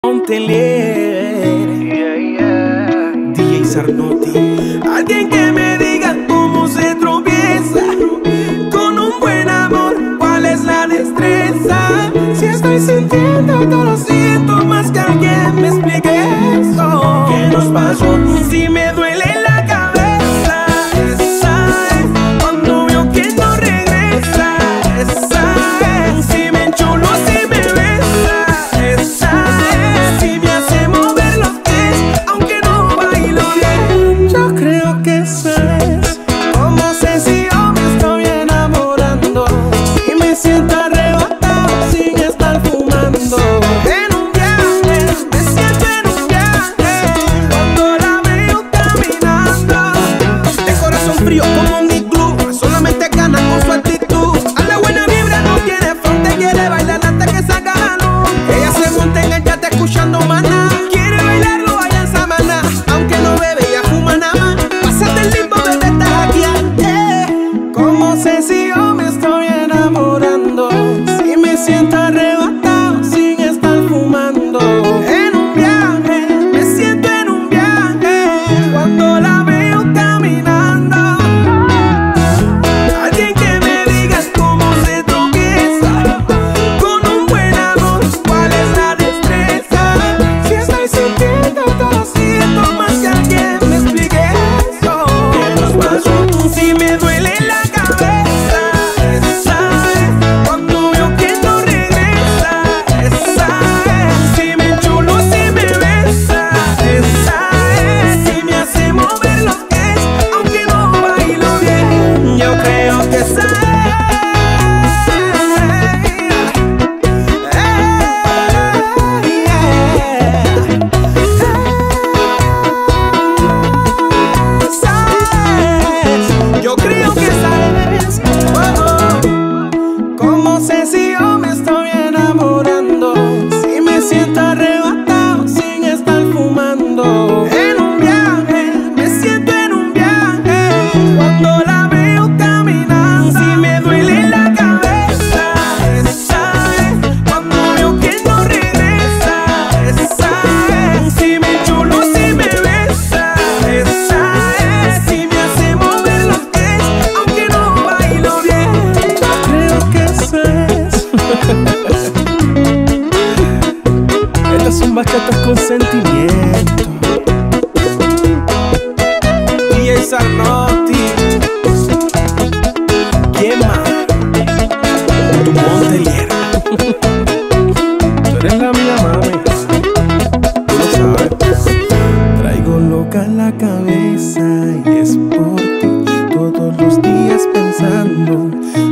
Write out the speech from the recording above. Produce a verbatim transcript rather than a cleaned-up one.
Montelier, yeah, yeah. D J Sarnotti. Alguien que me diga cómo se tropieza con un buen amor, cuál es la destreza. Si estoy sintiendo todo lo siento, más que alguien me explique eso. ¿Qué nos pasó? Si me duele la cabeza, esa es cuando veo que no regresa, esa es si me enchulo, si me besa, esa es si me hace mover los pies, aunque no bailo bien. Yo creo que esa es. ¿Cómo sé si yo me estoy enamorando y me siento arrebatado sin estar fumando? En un viaje, me siento en un viaje cuando la veo caminando. De corazón frío como un iglú, solamente gana con su actitud. A la buena vibra no tiene fronte, quiere bailar hasta que salga la luz. Ella se monta en el yate escuchando Maná, quiere bailarlo allá en Samaná, aunque no bebe, ella fuma nada más. Pásate el limbo, bebé, estás aquí, eh. ¿Cómo sé si yo me estoy enamorando? Si me siento arrebatado sin estar fumando. En un viaje, me siento en un viaje cuando la veo caminando. Alguien que me diga cómo se tropieza con un buen amor, cuál es la destreza. Si estoy sintiendo todo, siento más que alguien me explique eso. ¿Qué nos pasó? Si me duele la cabeza, esa es cuando veo que no regresa, esa es si me enchulo, si me besa, esa es si me hace mover los pies, aunque no bailo bien. Yo creo que esa es. Yo creo que sabes. ¿Cómo sé si yo me estoy enamorando? Si me siento arrebatado sin estar fumando. En un viaje, me siento en un viaje cuando la veo caminando. Si me duele la cabeza, esa es cuando veo que no regresa, esa es si me enchulo, si me besa, esa es si me hace mover los pies, aunque no bailo bien. Yo creo que esa es. Estas son bachatas con sentimiento. D J Sarnotti. ¿Quién más? Tu Montelier. Tú eres la mía, mami. Tú lo sabes. Traigo loca la cabeza y es por ti todos los días pensando